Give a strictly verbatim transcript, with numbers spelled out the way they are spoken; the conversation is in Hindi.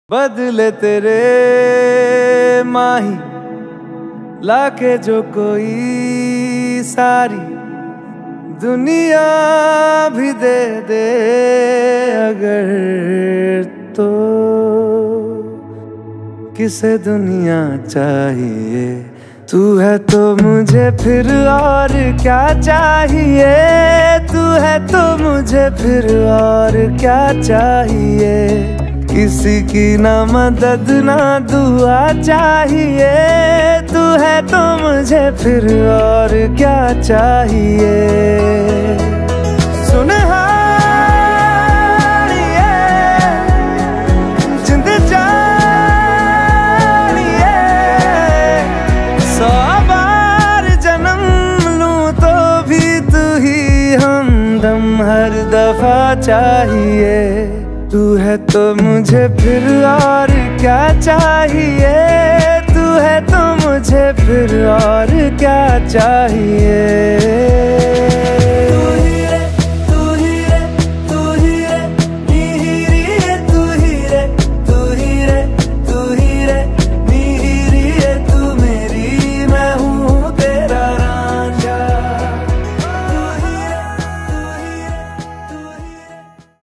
बदले तेरे माही लाके जो कोई सारी दुनिया भी दे दे अगर, तो किसे दुनिया चाहिए। तू है तो मुझे फिर और क्या चाहिए, तू है तो मुझे फिर और क्या चाहिए। किसी की ना मदद ना दुआ चाहिए, तू है तो मुझे फिर और क्या चाहिए। सुनहारिए जिंद जानिए, सौ बार जन्म लूं तो भी तू ही हमदम हर दफा चाहिए। तू है तो मुझे फिर और क्या चाहिए, तू है तो मुझे फिर और क्या चाहिए।